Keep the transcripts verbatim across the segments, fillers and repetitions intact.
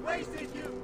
wasted you!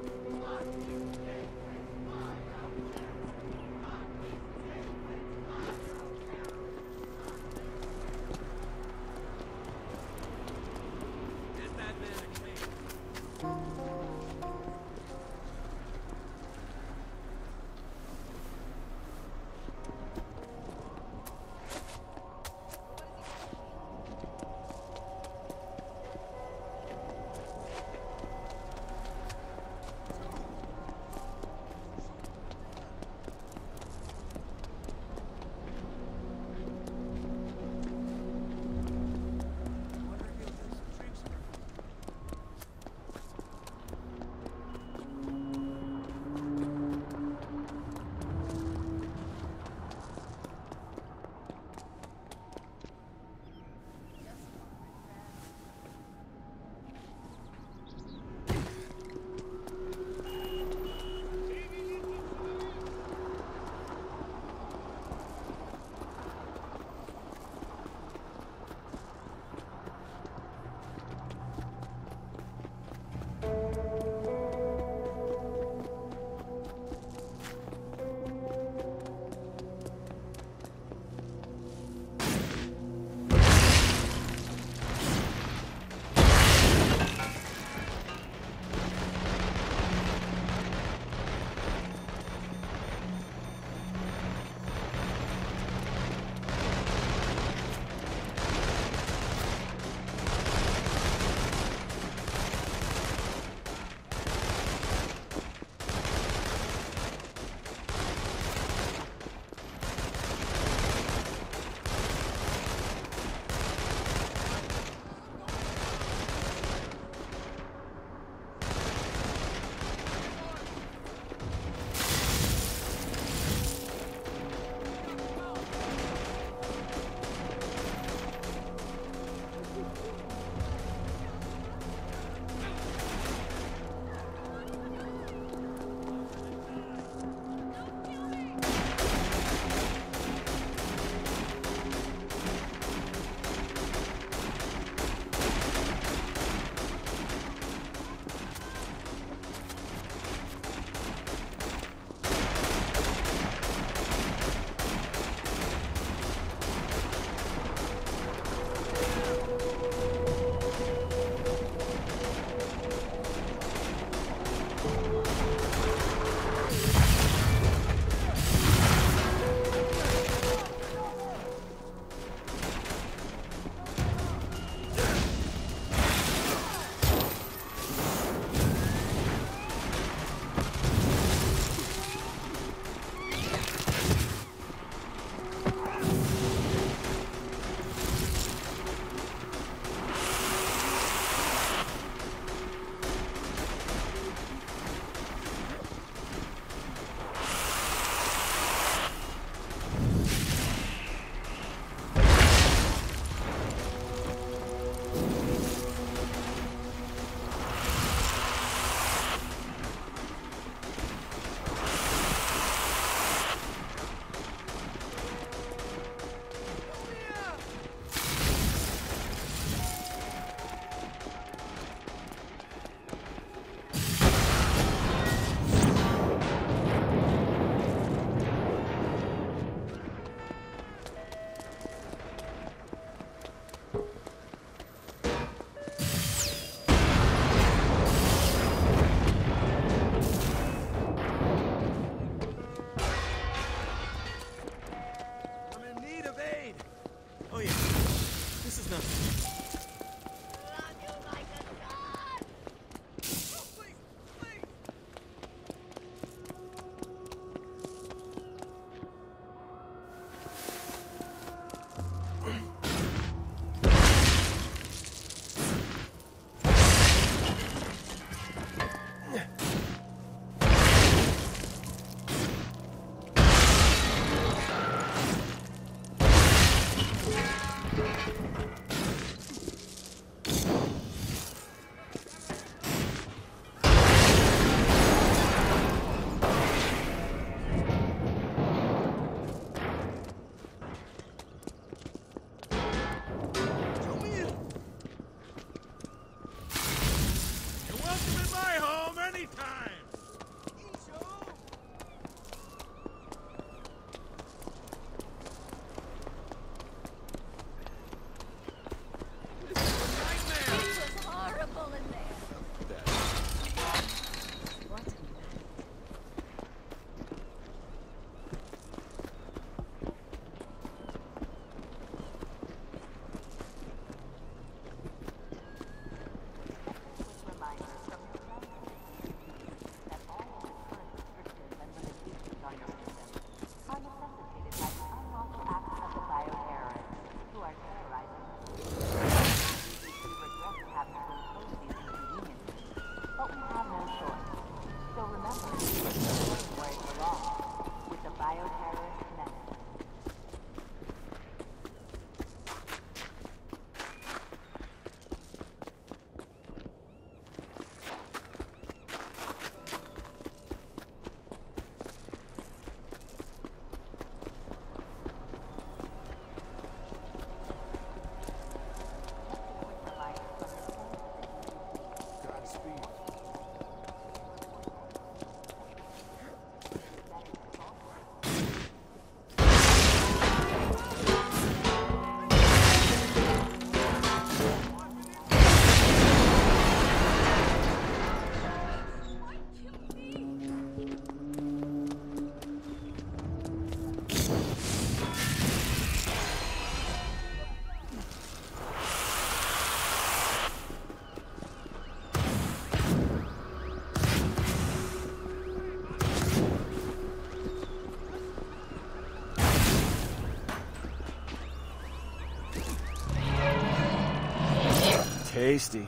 Welcome in my home, Playtime! Tasty.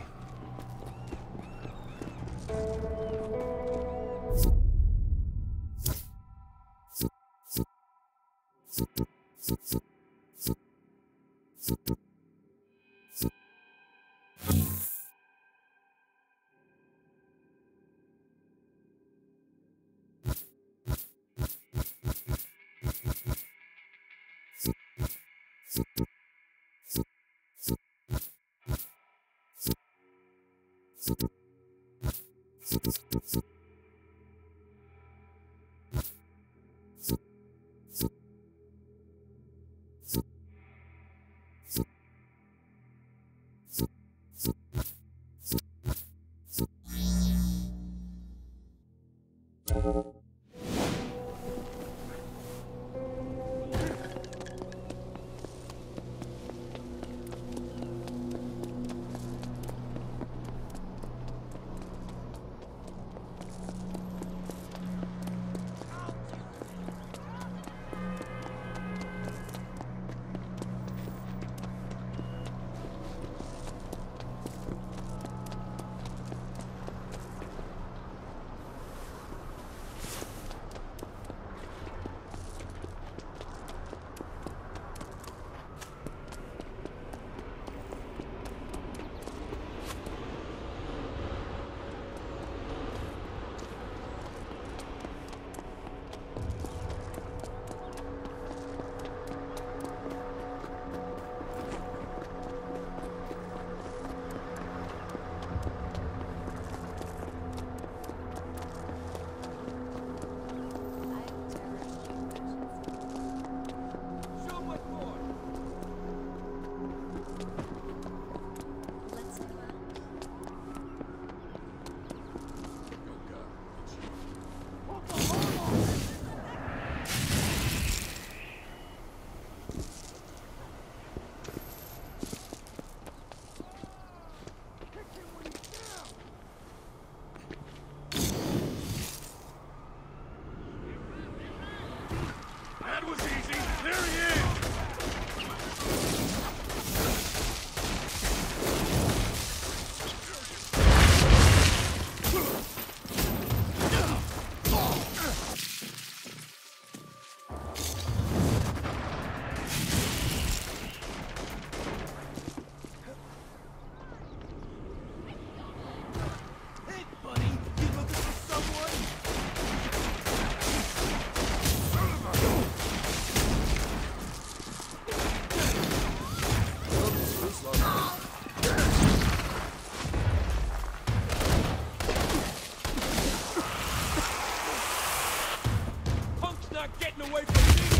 away from me!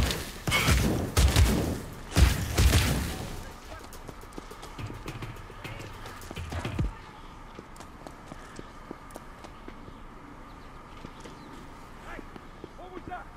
Hey, what was that?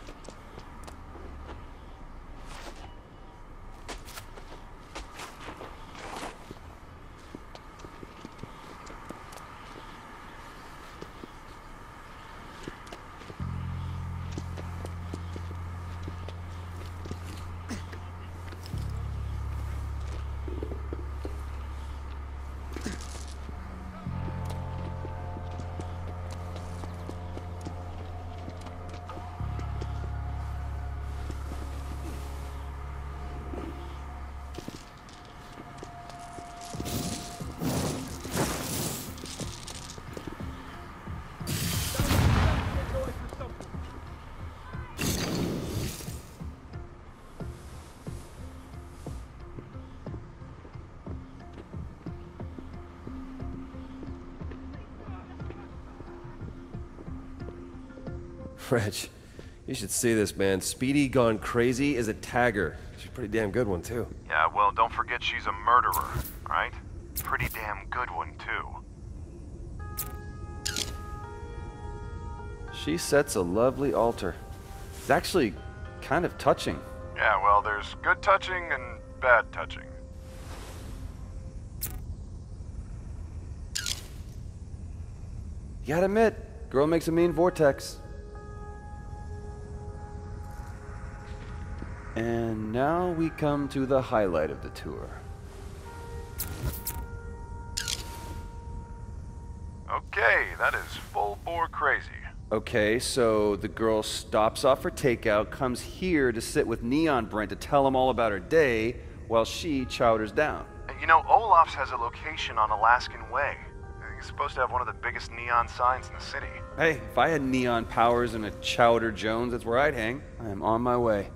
Reg, you should see this, man. Speedy Gone Crazy is a tagger. She's a pretty damn good one, too. Yeah, well, don't forget she's a murderer, right? Pretty damn good one, too. She sets a lovely altar. It's actually kind of touching. Yeah, well, there's good touching and bad touching. You gotta admit, girl makes a mean vortex. And now we come to the highlight of the tour. Okay, that is full bore crazy. Okay, so the girl stops off for takeout, comes here to sit with Neon Brent to tell him all about her day, while she chowders down. You know, Olaf's has a location on Alaskan Way. He's supposed to have one of the biggest neon signs in the city. Hey, if I had neon powers and a Chowder Jones, that's where I'd hang. I am on my way.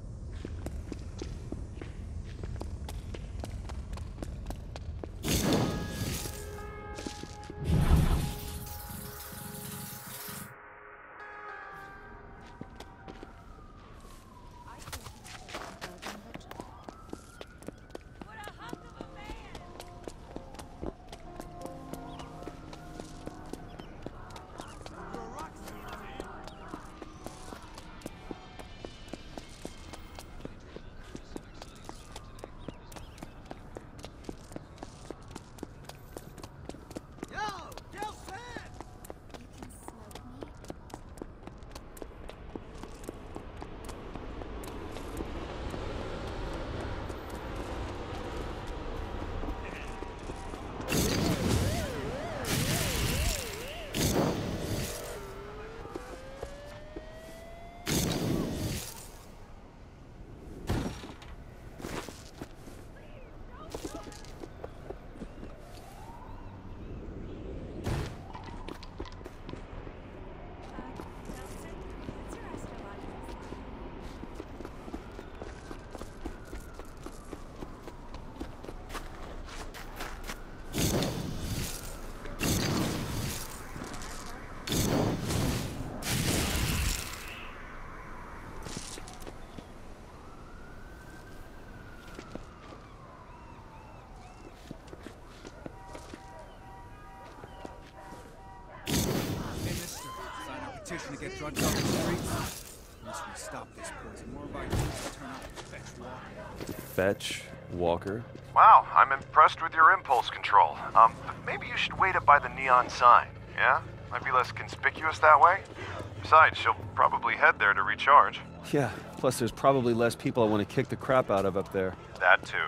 To get drugs off the streets. Unless we stop this poison, more likely to turn out to fetch walker. Fetch Walker? Wow, I'm impressed with your impulse control. Um, but maybe you should wait up by the neon sign, yeah? Might be less conspicuous that way. Besides, she'll probably head there to recharge. Yeah, plus there's probably less people I want to kick the crap out of up there. That too.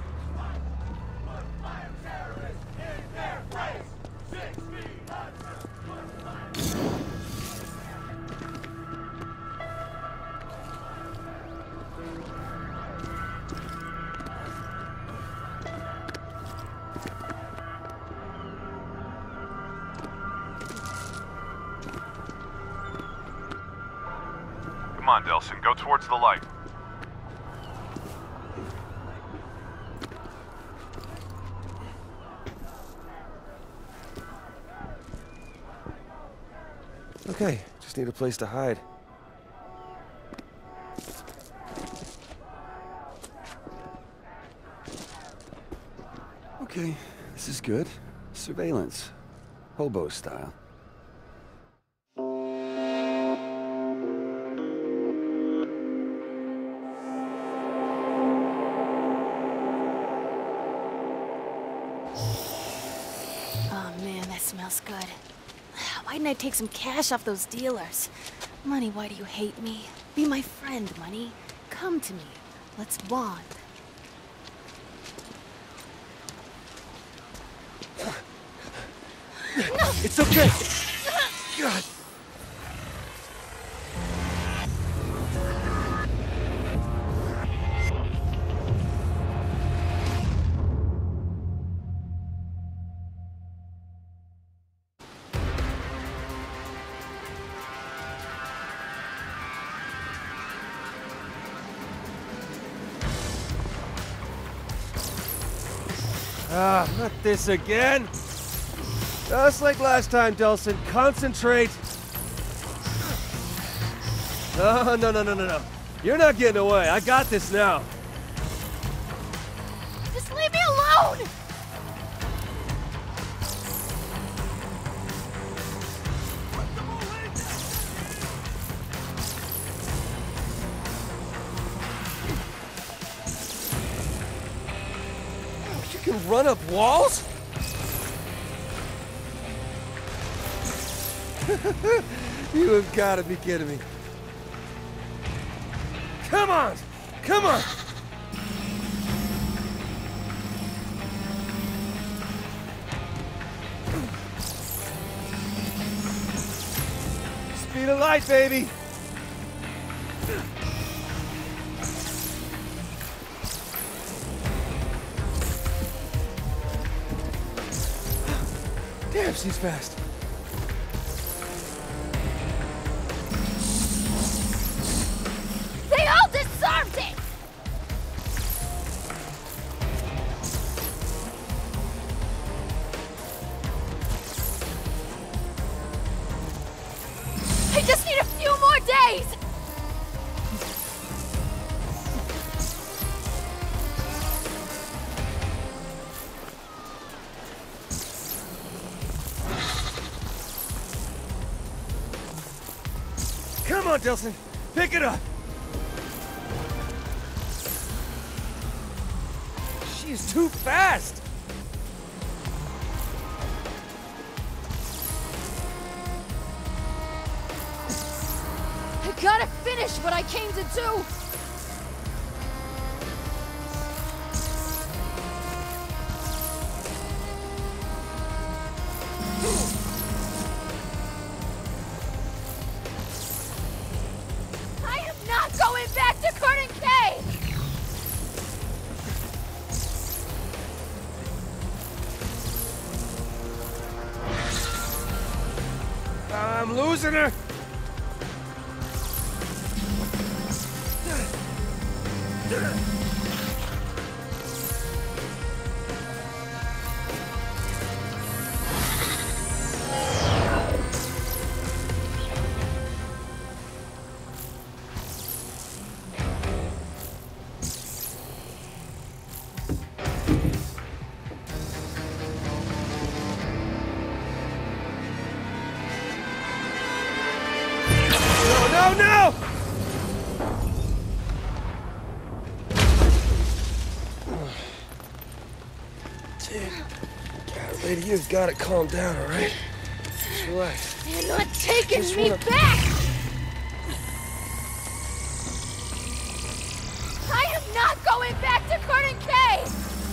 Come on, Delsin, go towards the light. Okay, just need a place to hide. Okay, this is good. Surveillance. Hobo style. Oh man, that smells good. Why didn't I take some cash off those dealers? Money, why do you hate me? Be my friend, Money. Come to me. Let's bond. No! It's okay. God. Ah, not this again. Just like last time, Delsin. Concentrate. No, no, no, no, no, no. You're not getting away. I got this now. Just leave me alone! You can run up walls? You have got to be kidding me. Come on! Come on! Speed of light, baby! Damn, she's fast. They all deserved it! I just need a few more days! Come on, Delsin. Pick it up. She's too fast. I gotta finish what I came to do! I am not going back to Curtin K! I'm losing her. No, no! Dude, God, lady, you've got to calm down, all right? Just relax. You're not taking Just me wanna- back! I am not going back to Curtin K!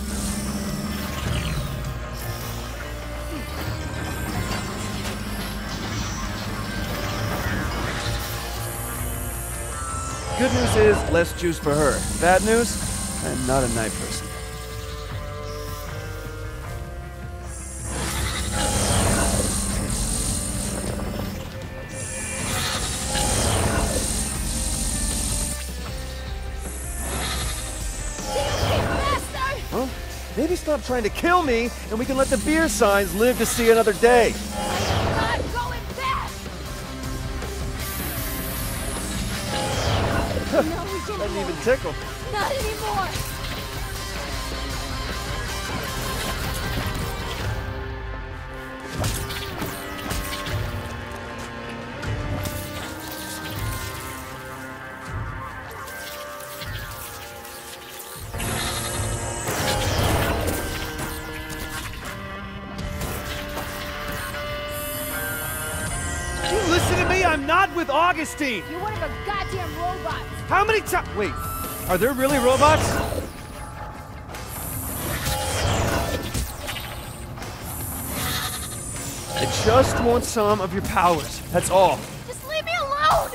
Good news is, less juice for her. Bad news, I'm not a night person. Well, maybe stop trying to kill me, and we can let the beer signs live to see another day. I'm not going back! No, we can't. Doesn't even tickle. Not anymore! listen to me? I'm not with Augustine! You're one of the goddamn robots! How many times? Wait, are there really robots? I just want some of your powers, that's all. Just leave me alone!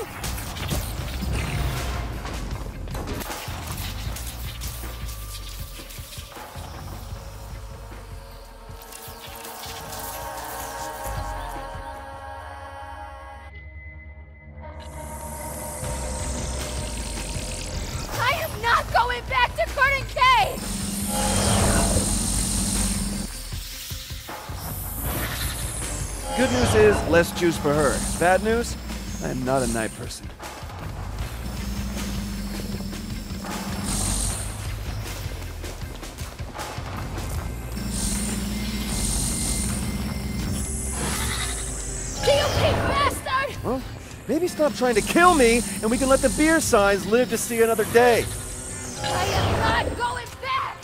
I am not going back to Curtin K! Good news is, less juice for her. Bad news? I am not a night person. Do you big bastard! Well, maybe stop trying to kill me, and we can let the beer signs live to see another day. I am not going back!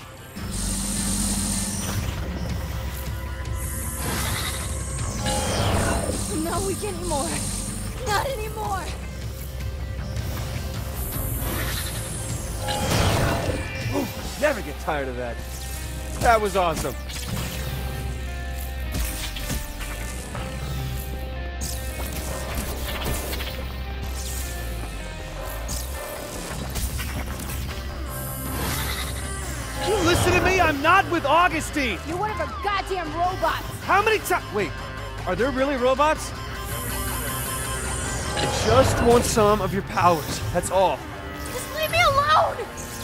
No week anymore. Not anymore. Ooh, never get tired of that. That was awesome. You listen to me? I'm not with Augustine! You're one of the goddamn robots! How many times? Wait, are there really robots? I just want some of your powers, that's all. Just leave me alone!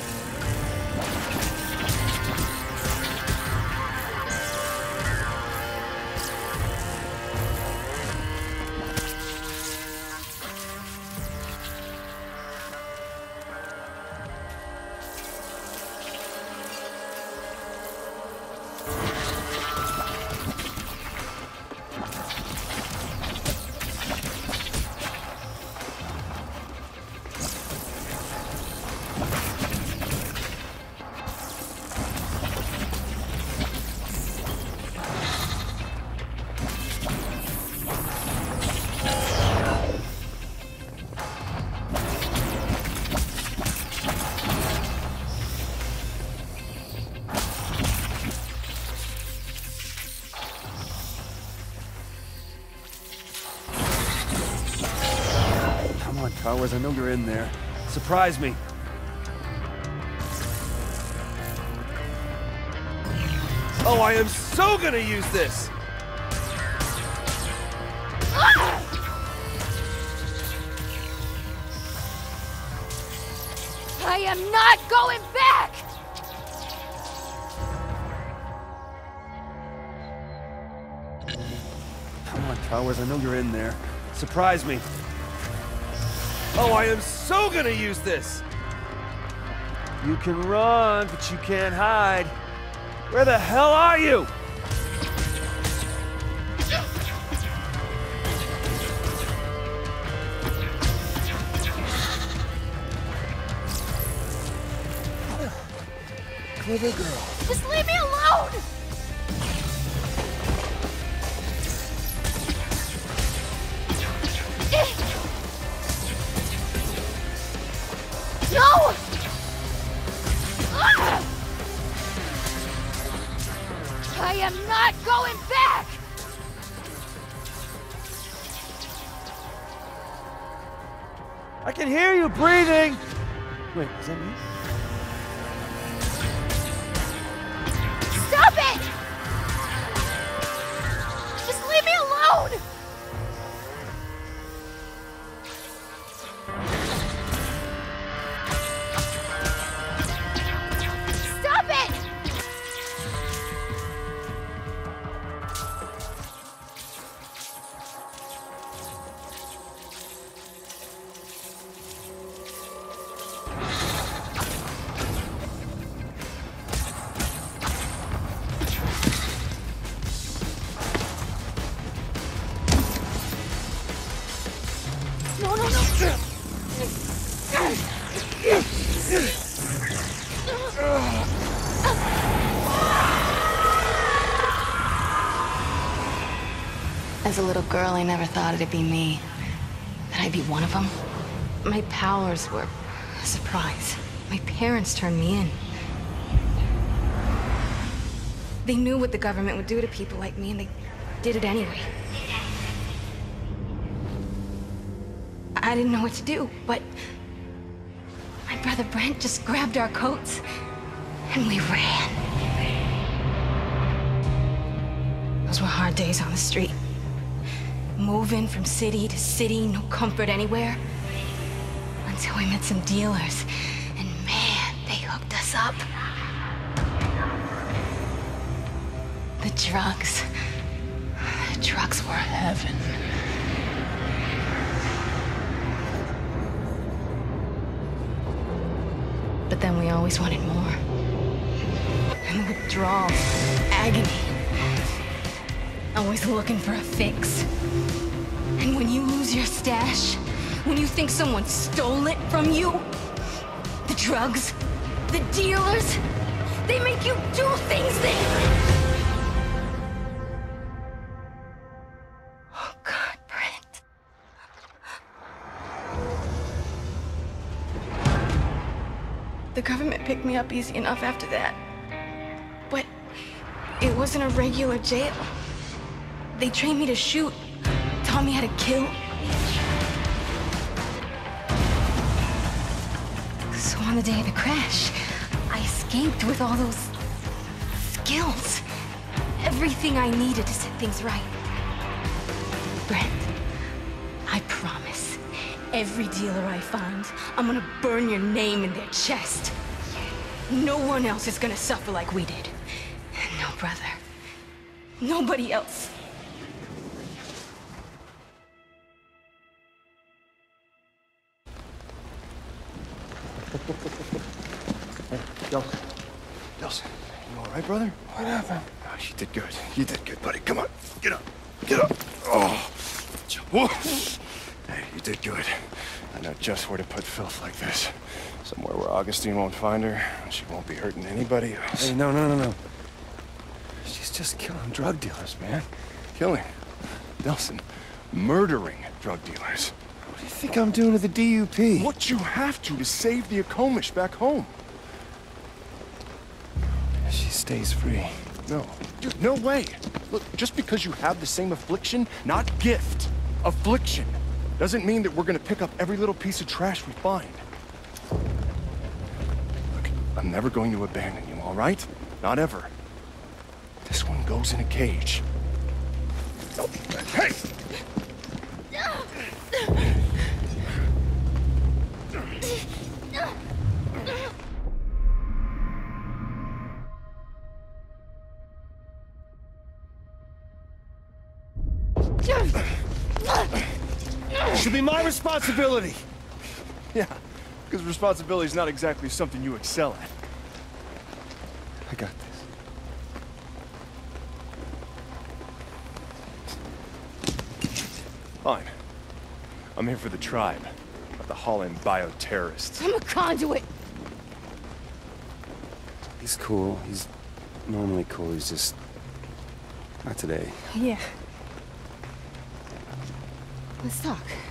Come on, Powers, I know you're in there. Surprise me. Oh, I am so gonna use this! I am not going back! Come on, Powers, I know you're in there. Surprise me. Oh, I am so gonna use this! You can run, but you can't hide. Where the hell are you? Clever girl. Just leave me alone! No! Ah! I am not going back! I can hear you breathing! Wait, is that me? Stop it! Just leave me alone! Stop it! No, no, no! As a little girl, I never thought it'd be me. that I'd be one of them. My powers were a surprise. My parents turned me in. They knew what the government would do to people like me, and they did it anyway. I didn't know what to do, but my brother Brent just grabbed our coats, and we ran. Those were hard days on the street. Moving from city to city, no comfort anywhere. Until we met some dealers, and man, they hooked us up. The drugs. The drugs were heaven. But then we always wanted more. And the withdrawal, agony. Always looking for a fix. And when you lose your stash, when you think someone stole it from you, the drugs, the dealers, they make you do things they... Oh God, Brent. The government picked me up easy enough after that. But it wasn't a regular jail. They trained me to shoot, taught me how to kill. So on the day of the crash, I escaped with all those skills. Everything I needed to set things right. Brent, I promise, every dealer I find, I'm gonna burn your name in their chest. No one else is gonna suffer like we did. No, brother. Nobody else. Hey, Delsin. Delsin, you all right, brother? What happened? Oh, you did good. You did good, buddy. Come on. Get up. Get up. Oh. Whoa. Hey, you did good. I know just where to put filth like this. Somewhere where Augustine won't find her, and she won't be hurting anybody else. Hey, no, no, no, no. She's just killing drug dealers, man. Killing. Delsin. Murdering drug dealers. What do you think I'm doing to the D U P? What you have to to save the Akomish back home. She stays free. No. Dude, no way. Look, just because you have the same affliction, not gift, affliction, doesn't mean that we're gonna pick up every little piece of trash we find. Look, I'm never going to abandon you, all right? Not ever. This one goes in a cage. Oh, hey! Should be my responsibility. Yeah, because responsibility is not exactly something you excel at. I got this. Fine. I'm here for the tribe, not the Holland bioterrorists. I'm a conduit. He's cool. He's normally cool. He's just... not today. Yeah. Let's talk.